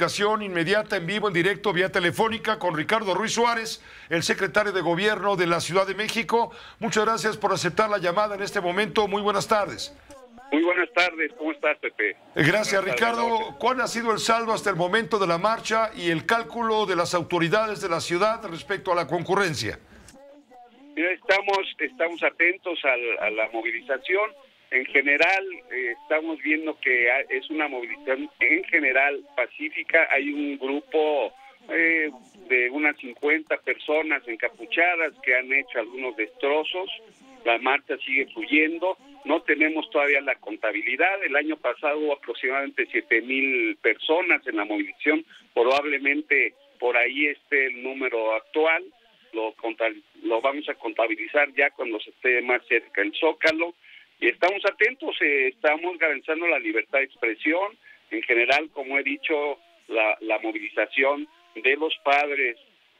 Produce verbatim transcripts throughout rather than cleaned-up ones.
comunicación inmediata, en vivo, en directo, vía telefónica, con Ricardo Ruiz Suárez, el secretario de Gobierno de la Ciudad de México. Muchas gracias por aceptar la llamada en este momento. Muy buenas tardes. Muy buenas tardes, ¿cómo estás, Pepe? Gracias, Buenas Ricardo. tardes. ¿Cuál ha sido el saldo hasta el momento de la marcha y el cálculo de las autoridades de la ciudad respecto a la concurrencia? Mira, estamos, estamos atentos al, a la movilización. En general, eh, estamos viendo que es una movilización en general pacífica. Hay un grupo eh, de unas cincuenta personas encapuchadas que han hecho algunos destrozos. La marcha sigue fluyendo. No tenemos todavía la contabilidad. El año pasado hubo aproximadamente siete mil personas en la movilización. Probablemente por ahí esté el número actual. Lo, lo vamos a contabilizar ya cuando se esté más cerca el Zócalo. Y estamos atentos, eh, estamos garantizando la libertad de expresión. En general, como he dicho, la, la movilización de los padres,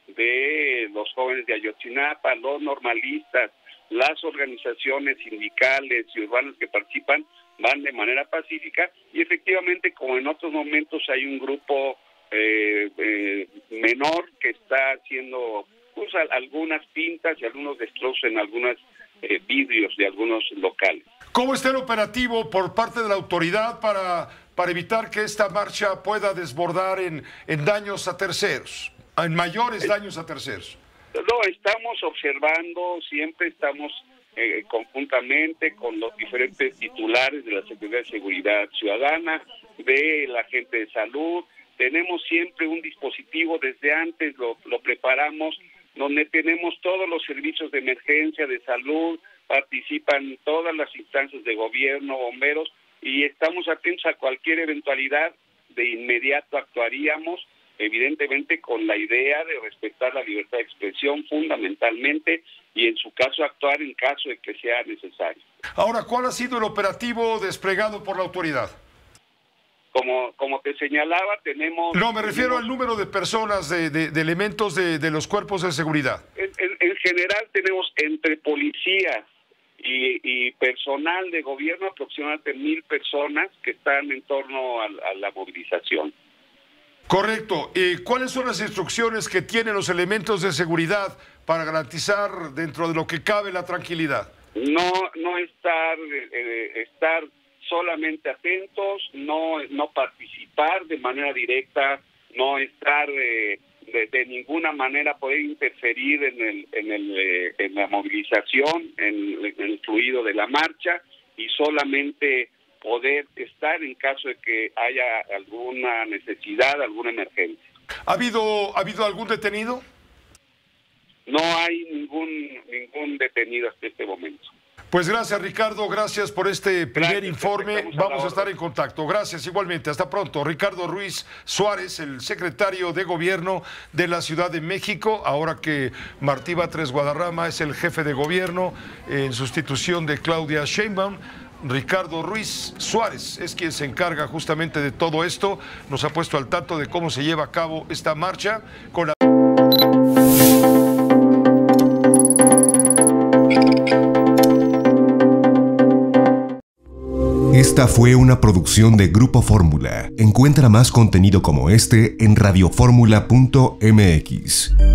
de los jóvenes de Ayotzinapa, los normalistas, las organizaciones sindicales y urbanas que participan, van de manera pacífica. Y efectivamente, como en otros momentos, hay un grupo eh, eh, menor que está haciendo pues, algunas pintas y algunos destrozos en algunos eh, vidrios de algunos locales. ¿Cómo está el operativo por parte de la autoridad para, para evitar que esta marcha pueda desbordar en, en daños a terceros, en mayores daños a terceros? No, estamos observando, siempre estamos eh, conjuntamente con los diferentes titulares de la Secretaría de Seguridad Ciudadana, de la gente de salud. Tenemos siempre un dispositivo, desde antes lo, lo preparamos, donde tenemos todos los servicios de emergencia, de salud, participan todas las instancias de gobierno, bomberos, y estamos atentos a cualquier eventualidad. De inmediato actuaríamos, evidentemente con la idea de respetar la libertad de expresión fundamentalmente, y en su caso actuar en caso de que sea necesario. Ahora, ¿cuál ha sido el operativo desplegado por la autoridad? Como, como te señalaba, tenemos... No, me refiero tenemos, al número de personas, de, de, de elementos de, de los cuerpos de seguridad. En, en, en general tenemos entre policías y, y personal de gobierno aproximadamente mil personas que están en torno a, a la movilización. Correcto. ¿Y cuáles son las instrucciones que tienen los elementos de seguridad para garantizar dentro de lo que cabe la tranquilidad? No, no estar, eh, estar solamente atentos, no, no participar de manera directa, no estar eh, de, de ninguna manera poder interferir en el, en el, eh, en la movilización, en, en el fluido de la marcha, y solamente poder estar en caso de que haya alguna necesidad, alguna emergencia. ¿Ha habido, ¿ha habido algún detenido? No hay ningún, ningún detenido hasta este momento. Pues gracias, Ricardo, gracias por este primer Gracias, informe. estamos a Vamos la a estar orden. en contacto. Gracias, igualmente. Hasta pronto. Ricardo Ruiz Suárez, el secretario de Gobierno de la Ciudad de México, ahora que Martí Batres Guadarrama es el jefe de gobierno en sustitución de Claudia Sheinbaum. Ricardo Ruiz Suárez es quien se encarga justamente de todo esto. Nos ha puesto al tanto de cómo se lleva a cabo esta marcha con la... Esta fue una producción de Grupo Fórmula. Encuentra más contenido como este en radio fórmula punto m x.